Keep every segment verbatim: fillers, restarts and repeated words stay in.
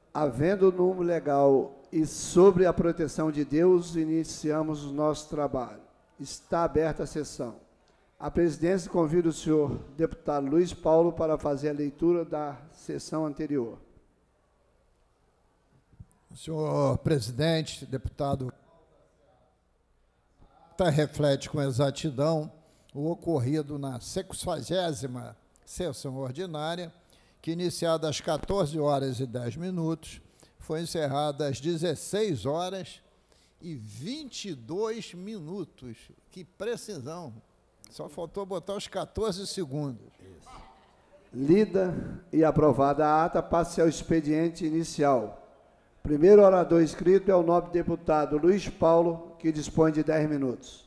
Havendo número legal e sobre a proteção de Deus, iniciamos o nosso trabalho. Está aberta a sessão. A presidência convida o senhor deputado Luiz Paulo para fazer a leitura da sessão anterior. Senhor presidente, deputado, reflete com exatidão o ocorrido na sexagésima sessão ordinária, que, iniciada às quatorze horas e dez minutos, foi encerrada às dezesseis horas e vinte e dois minutos. Que precisão! Só faltou botar os quatorze segundos. Lida e aprovada a ata, passe ao expediente inicial. Primeiro orador inscrito é o nobre deputado Luiz Paulo, que dispõe de dez minutos.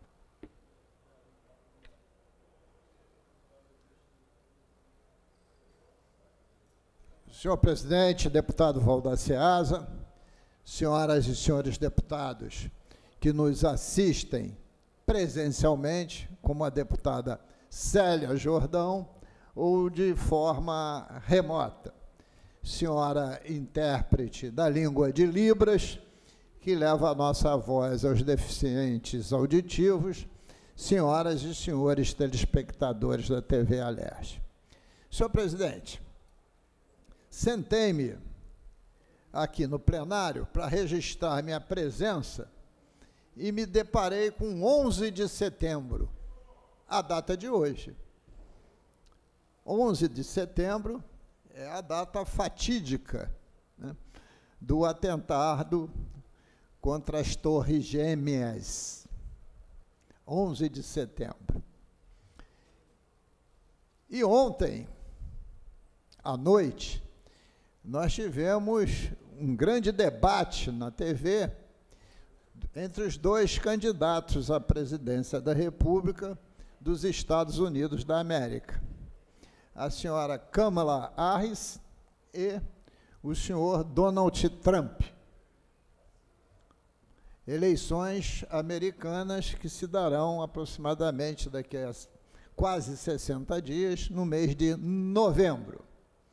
Senhor presidente, deputado Valdir Ceasa, senhoras e senhores deputados que nos assistem presencialmente, como a deputada Célia Jordão, ou de forma remota. Senhora intérprete da língua de Libras, que leva a nossa voz aos deficientes auditivos, senhoras e senhores telespectadores da T V Alerj. Senhor presidente, sentei-me aqui no plenário para registrar minha presença e me deparei com onze de setembro, a data de hoje. onze de setembro é a data fatídica, né, do atentado contra as Torres Gêmeas. onze de setembro. E ontem, à noite, nós tivemos um grande debate na T V entre os dois candidatos à presidência da República dos Estados Unidos da América, a senhora Kamala Harris e o senhor Donald Trump. Eleições americanas que se darão aproximadamente daqui a quase sessenta dias, no mês de novembro.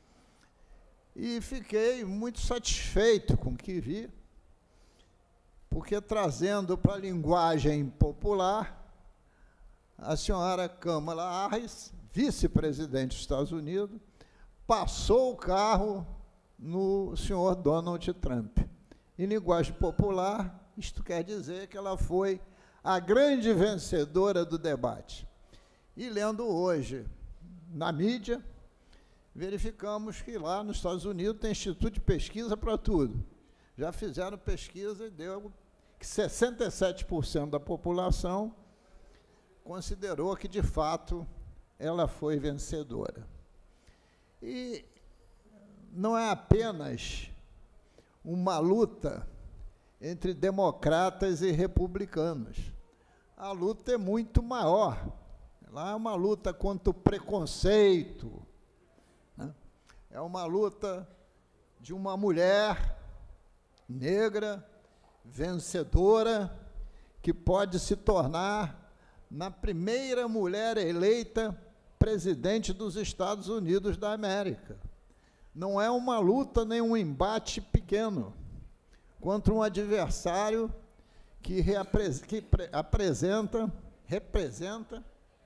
E fiquei muito satisfeito com o que vi, porque, trazendo para a linguagem popular, a senhora Kamala Harris, vice-presidente dos Estados Unidos, passou o carro no senhor Donald Trump. Em linguagem popular, isto quer dizer que ela foi a grande vencedora do debate. E lendo hoje na mídia, verificamos que lá nos Estados Unidos tem instituto de pesquisa para tudo. Já fizeram pesquisa e deu que sessenta e sete por cento da população considerou que, de fato, ela foi vencedora. E não é apenas uma luta entre democratas e republicanos. A luta é muito maior. Lá é uma luta contra o preconceito, né? É uma luta de uma mulher negra, vencedora, que pode se tornar na primeira mulher eleita presidente dos Estados Unidos da América. Não é uma luta nem um embate pequeno contra um adversário que, que apresenta, representa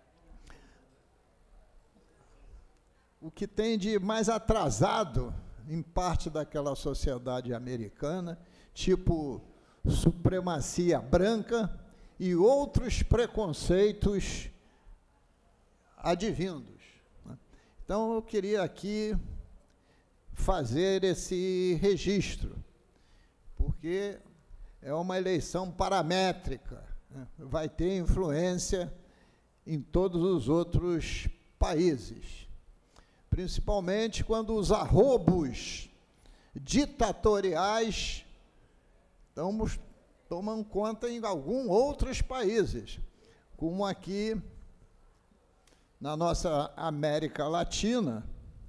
o que tem de mais atrasado em parte daquela sociedade americana, tipo supremacia branca e outros preconceitos advindos. Então, eu queria aqui fazer esse registro, porque é uma eleição paramétrica, né? Vai ter influência em todos os outros países, principalmente quando os arrobos ditatoriais estamos, tomam conta em alguns outros países, como aqui na nossa América Latina,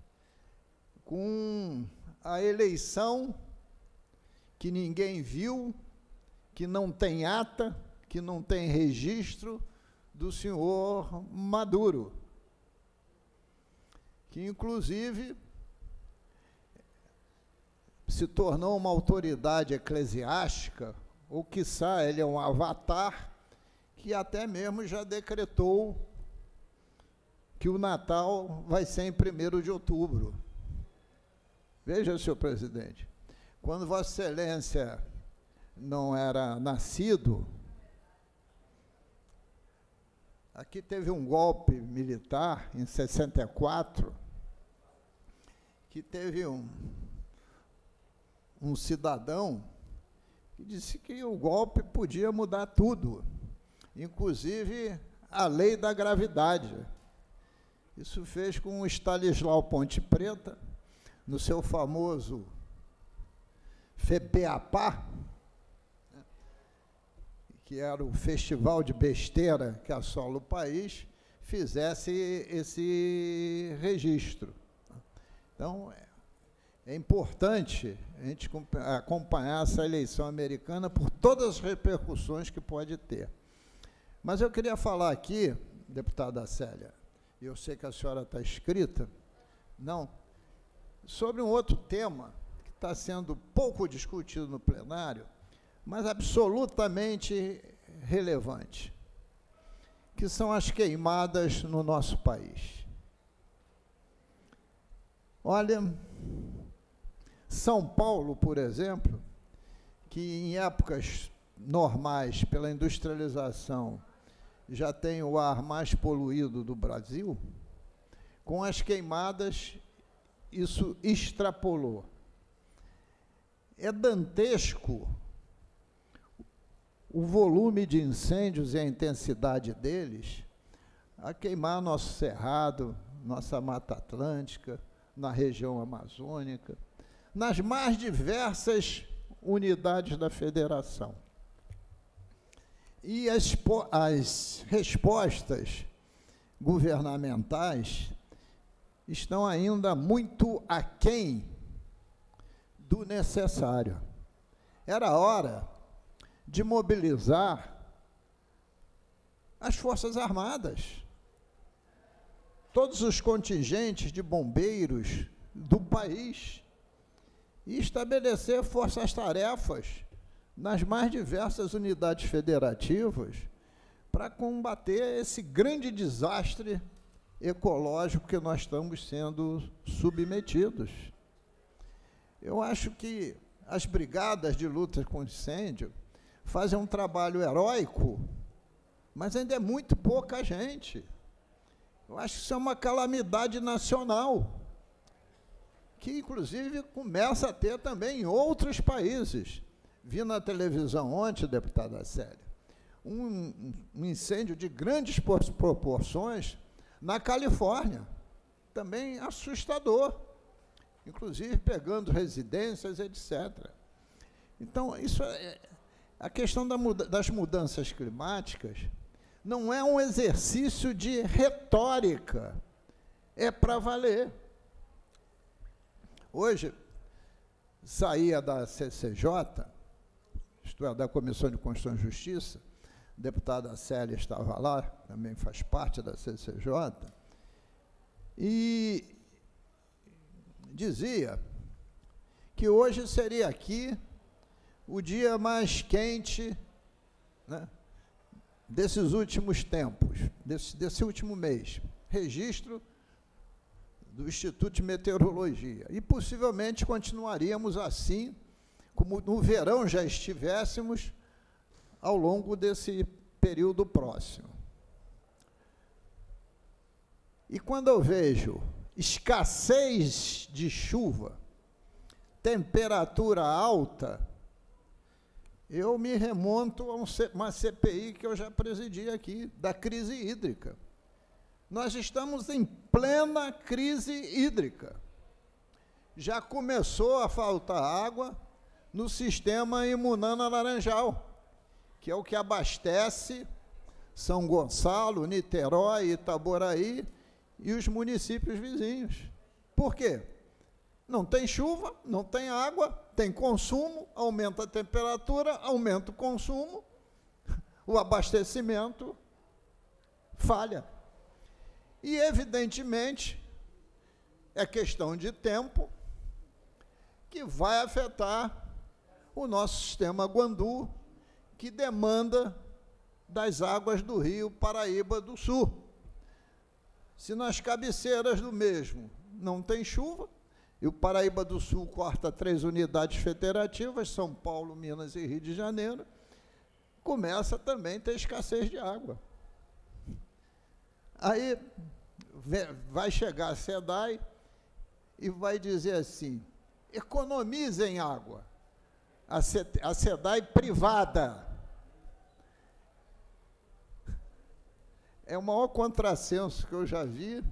com a eleição que ninguém viu, que não tem ata, que não tem registro, do senhor Maduro, que, inclusive, se tornou uma autoridade eclesiástica, ou quiçá ele é um avatar, que até mesmo já decretou que o Natal vai ser em primeiro de outubro. Veja, senhor presidente, quando Vossa Excelência não era nascido, aqui teve um golpe militar em sessenta e quatro, que teve um, um cidadão que disse que o golpe podia mudar tudo, inclusive a lei da gravidade. Isso fez com o Stanislau Ponte Preta, no seu famoso FEBEAPA, que era o festival de besteira que assola o país, fizesse esse registro. Então, é importante a gente acompanhar essa eleição americana por todas as repercussões que pode ter. Mas eu queria falar aqui, deputada Célia, e eu sei que a senhora está inscrita, não, sobre um outro tema que está sendo pouco discutido no plenário, mas absolutamente relevante, que são as queimadas no nosso país. Olha, São Paulo, por exemplo, que em épocas normais, pela industrialização, já tem o ar mais poluído do Brasil, com as queimadas, isso extrapolou. É dantesco o volume de incêndios e a intensidade deles a queimar nosso cerrado, nossa Mata Atlântica, na região amazônica, nas mais diversas unidades da federação. E as, as respostas governamentais estão ainda muito aquém do necessário. Era hora de mobilizar as Forças Armadas, todos os contingentes de bombeiros do país, e estabelecer forças-tarefas nas mais diversas unidades federativas para combater esse grande desastre ecológico que nós estamos sendo submetidos. Eu acho que as brigadas de luta com incêndio fazem um trabalho heróico, mas ainda é muito pouca gente. Eu acho que isso é uma calamidade nacional, que inclusive começa a ter também em outros países. Vi na televisão ontem, deputada Célia, um, um incêndio de grandes proporções na Califórnia, também assustador, inclusive pegando residências, etcétera. Então, isso é, a questão da muda, das mudanças climáticas não é um exercício de retórica, é para valer. Hoje, saía da C C J, isto é, da Comissão de Constituição e Justiça, a deputada Célia estava lá, também faz parte da C C J, e dizia que hoje seria aqui o dia mais quente, né, desses últimos tempos, desse, desse último mês, registro do Instituto de Meteorologia, e possivelmente continuaríamos assim, como no verão já estivéssemos, ao longo desse período próximo. E quando eu vejo escassez de chuva, temperatura alta, eu me remonto a um, uma C P I que eu já presidi aqui, da crise hídrica. Nós estamos em plena crise hídrica. Já começou a faltar água no sistema Imunana Laranjal, que é o que abastece São Gonçalo, Niterói, Itaboraí e os municípios vizinhos. Por quê? Não tem chuva, não tem água, tem consumo, aumenta a temperatura, aumenta o consumo, o abastecimento falha. E, evidentemente, é questão de tempo que vai afetar o nosso sistema Guandu, que demanda das águas do rio Paraíba do Sul. Se nas cabeceiras do mesmo não tem chuva, e o Paraíba do Sul corta três unidades federativas, São Paulo, Minas e Rio de Janeiro, começa também a ter escassez de água. Aí vai chegar a SEDAI e vai dizer assim, economizem água. A SEDAI privada. É o maior contrassenso que eu já vi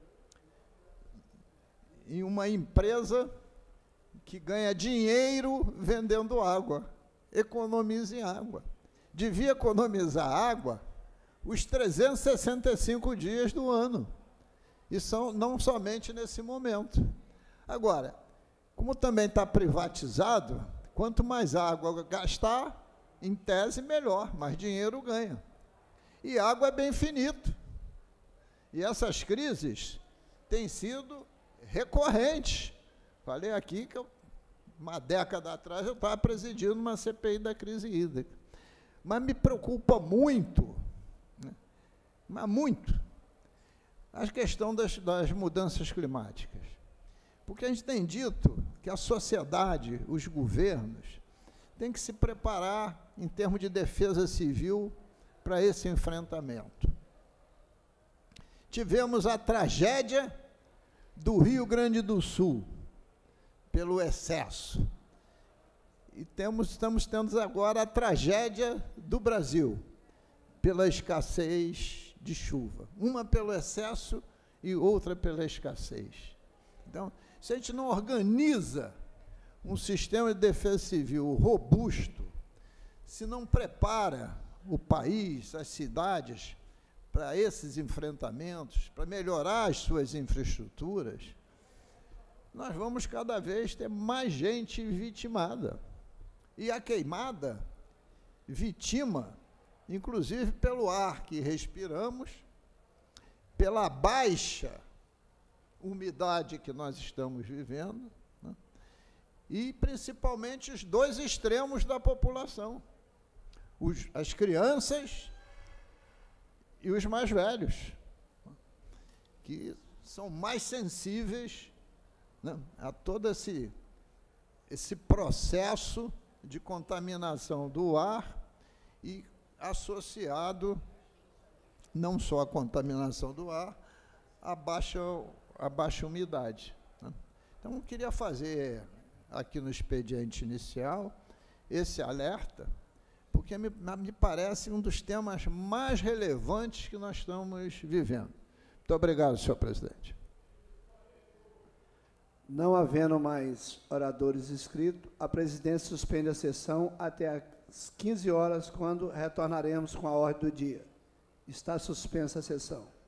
em uma empresa que ganha dinheiro vendendo água. Economize água. Devia economizar água os trezentos e sessenta e cinco dias do ano. E são não somente nesse momento. Agora, como também está privatizado, quanto mais água gastar, em tese, melhor, mais dinheiro ganha. E água é bem finito. E essas crises têm sido recorrentes. Falei aqui que eu, uma década atrás eu estava presidindo uma C P I da crise hídrica. Mas me preocupa muito, né, mas muito, a questão das, das mudanças climáticas. Porque a gente tem dito que a sociedade, os governos, têm que se preparar em termos de defesa civil para esse enfrentamento. Tivemos a tragédia do Rio Grande do Sul, pelo excesso. E temos, estamos tendo agora a tragédia do Brasil, pela escassez de chuva. Uma pelo excesso e outra pela escassez. Então, se a gente não organiza um sistema de defesa civil robusto, se não prepara o país, as cidades, para esses enfrentamentos, para melhorar as suas infraestruturas, nós vamos cada vez ter mais gente vitimada. E a queimada vitima, inclusive pelo ar que respiramos, pela baixa umidade que nós estamos vivendo, né? E principalmente os dois extremos da população, os, as crianças e os mais velhos, que são mais sensíveis, né, a todo esse, esse processo de contaminação do ar e associado não só à contaminação do ar, à baixa, à baixa umidade, né? Então, eu queria fazer aqui no expediente inicial esse alerta, porque me, me parece um dos temas mais relevantes que nós estamos vivendo. Muito obrigado, senhor presidente. Não havendo mais oradores inscritos, a presidência suspende a sessão até às quinze horas, quando retornaremos com a ordem do dia. Está suspensa a sessão.